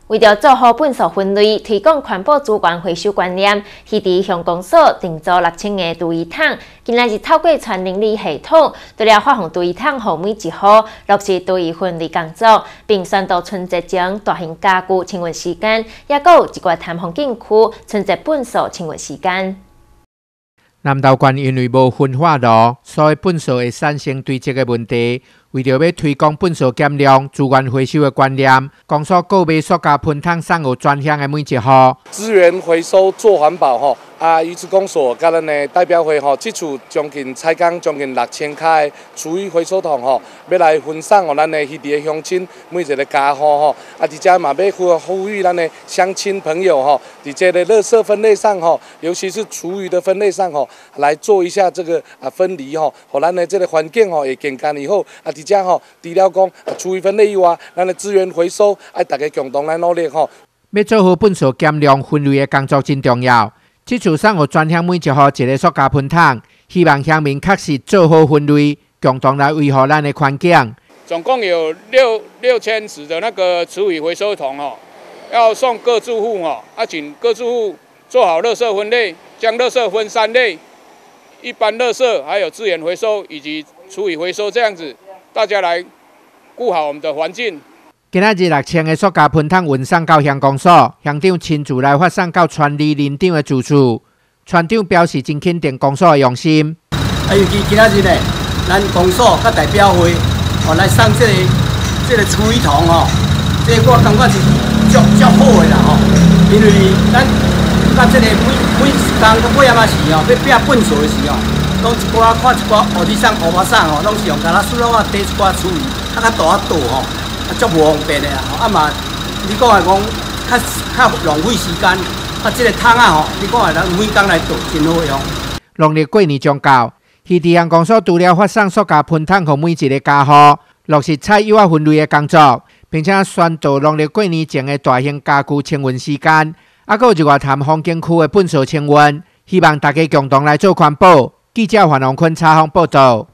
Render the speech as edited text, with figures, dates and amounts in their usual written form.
为了做好粪扫分类，推广环保资源回收观念，市伫乡公所订造6000个厨余桶，今仔日透过全邻里系统，除了发放厨余桶予每一户，落实厨余分类工作，并宣导春节前大型家具清运时间，也有一寡潭风景区春节粪扫清运时间。 南投县因为无分化炉，所以粪扫会产生堆积的问题。为着要推广粪扫减量、资源回收的观念，公所购买塑胶喷桶送予专项的每一户。 资源回收做环保吼。鱼池公所甲咱的代表会吼，这次将近采购将近6000开的厨余回收桶吼，要来分送予咱的迄地的乡亲每一个家户吼。而且嘛要呼吁咱的乡亲朋友吼，伫这个垃圾分类上吼，尤其是厨余的分类上吼，来做一下这个分离吼，互咱的这个环境吼会更加以后。而且吼，除了讲厨余分类以外，咱的资源回收爱大家共同来努力吼。 要做好粪扫减量分类的工作真重要。这次送予专项每一户一个塑胶喷桶，希望乡民确实做好分类，共同来维护咱的环境。 总共有6000只的那个厨余回收桶哦，要送各住户哦，请各住户做好垃圾分类，将垃圾分3类：一般垃圾、还有资源回收以及厨余回收，这样子大家来顾好我们的环境。 今仔日6000个塑胶喷桶运送到乡公所，乡长亲自来发送到全里林长的住处。村长表示真肯定公所的用心。 尤其今仔日呢，咱公所甲代表会来送这个厨余桶吼，这我感觉是足好的啦吼，因为咱甲这个每工尾仔时吼，要拼粪扫的时候，拢一寡看一寡乌里送、乌巴送吼，拢是用甲咱水桶底一寡厨余，大倒吼。足无方便的啦，嘛，你讲来讲，较浪费时间。这个桶吼，你讲来咱每工来倒，真好用。 农历过年将到，市地乡公所除了发送塑胶喷桶给每一个家户，落实采油分类的工作，并且宣导农历过年前的大型家具清运时间，还有一外潭风景区的粪扫清运，希望大家共同来做环保。记者黄龙坤采访报道。